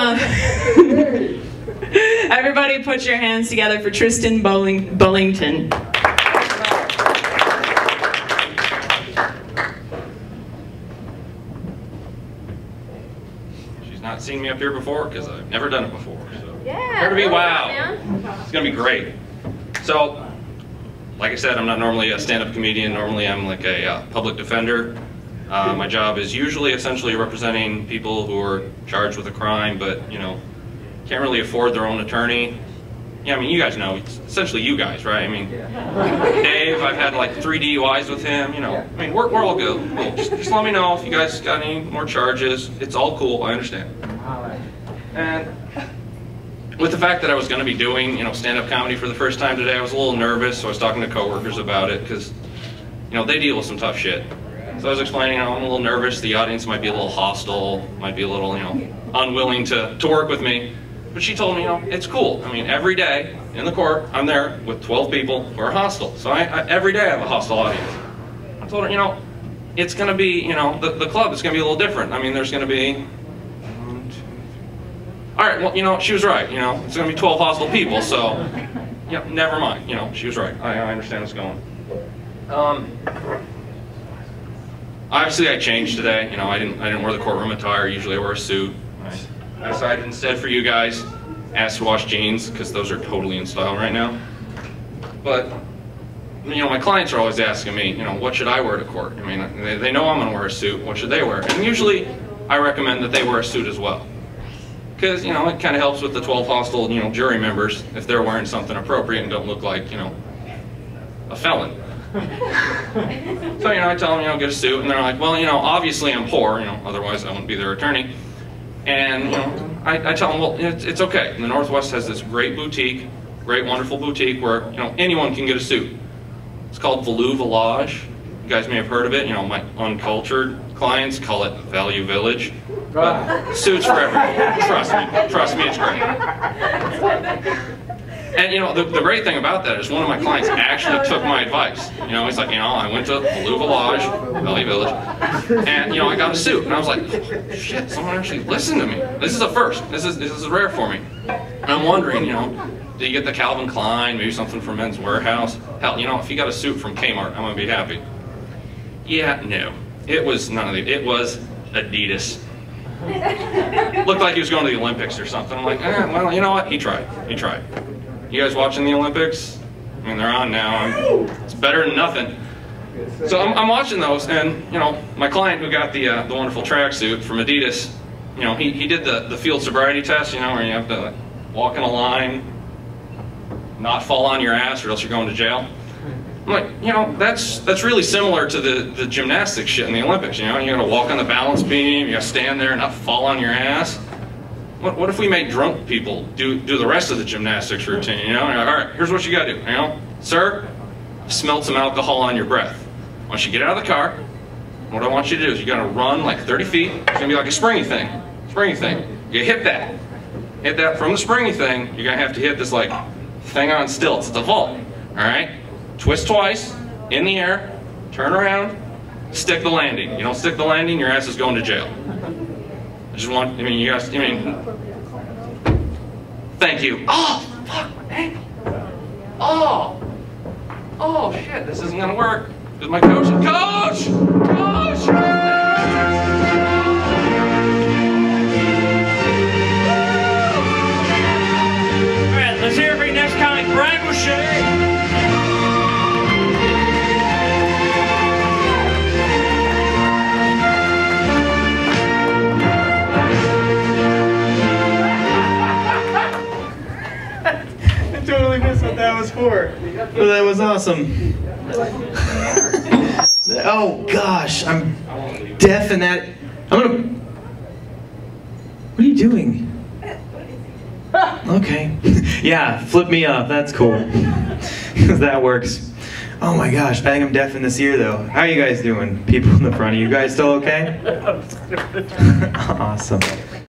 Everybody put your hands together for Tristan Bullington. She's not seen me up here before because I've never done it before. So Yeah. Prepare to be wow. It's going to be great. So, like I said, I'm not normally a stand-up comedian. Normally I'm like a public defender. My job is usually essentially representing people who are charged with a crime, but, you know, can't really afford their own attorney. Yeah, I mean, you guys know, it's essentially you guys, right? I mean, Dave, I've had like 3 DUIs with him, you know. I mean, we're all good. Cool. Just let me know if you guys got any more charges. It's all cool, I understand. And with the fact that I was going to be doing, you know, stand-up comedy for the first time today, I was a little nervous, so I was talking to coworkers about it, because, you know, they deal with some tough shit. So I was explaining, you know, I'm a little nervous, the audience might be a little hostile, might be a little, you know, unwilling to work with me. But she told me, you know, it's cool. I mean, every day in the court, I'm there with 12 people who are hostile. So every day I have a hostile audience. I told her, you know, it's going to be, you know, the club is going to be a little different. I mean, there's going to be 1, 2, 3. All right, well, you know, she was right. You know, it's going to be 12 hostile people. So, yeah, never mind. You know, she was right. I understand what's going on. Obviously, I changed today. You know, I didn't wear the courtroom attire. Usually, I wear a suit. I decided instead for you guys, acid wash jeans, because those are totally in style right now. But, you know, my clients are always asking me, you know, what should I wear to court? I mean, they know I'm going to wear a suit. What should they wear? And usually, I recommend that they wear a suit as well. Because, you know, it kind of helps with the 12 hostile, you know, jury members if they're wearing something appropriate and don't look like, you know, a felon. So, you know, I tell them, you know, get a suit, and they're like, well, you know, obviously I'm poor, you know, otherwise I wouldn't be their attorney. And, you know, I tell them, well, it's okay. The Northwest has this great boutique, great, wonderful boutique where, you know, anyone can get a suit. It's called Value Village. You guys may have heard of it. You know, my uncultured clients call it Value Village. But suits for everyone. Trust me, it's great. And, you know, the great thing about that is one of my clients actually took my advice. You know, he's like, you know, I went to Value Village, Value Village, and, you know, I got a suit. And I was like, shit, someone actually listened to me. This is a first. This is rare for me. And I'm wondering, you know, do you get the Calvin Klein, maybe something from Men's Warehouse? Hell, you know, if you got a suit from Kmart, I'm going to be happy. Yeah, no. It was none of these. It was Adidas. Looked like he was going to the Olympics or something. I'm like, well, you know what? He tried. He tried. You guys watching the Olympics? I mean, they're on now. It's better than nothing. So I'm watching those, and, you know, my client who got the wonderful tracksuit from Adidas, you know, he did the field sobriety test, you know, where you have to walk in a line, not fall on your ass, or else you're going to jail. I'm like, you know, that's really similar to the gymnastics shit in the Olympics. You know, you got to walk on the balance beam, you got to stand there and not fall on your ass. What if we made drunk people do the rest of the gymnastics routine, you know? And you're like, all right, here's what you gotta do, you know? Sir, I smelled some alcohol on your breath. Once you get out of the car, what I want you to do is you gotta run like 30 feet. It's gonna be like a springy thing. You hit that. Hit that from the springy thing, you're gonna have to hit this like thing on stilts. It's a vault, all right? Twist twice, in the air, turn around, stick the landing. You don't stick the landing, your ass is going to jail. I mean, you guys, thank you. Oh, fuck, my ankle. Oh, shit, this isn't gonna work. Because my coach, Coach! All right, let's hear it for your next comic, Brian Boucher. Totally missed what that was for. But that was awesome. Oh gosh, I'm deaf in that. I'm gonna. What are you doing? Okay. Yeah, flip me up. That's cool. That works. Oh my gosh, I think I'm deaf in this ear though. How are you guys doing? People in the front, are you guys still okay? Awesome.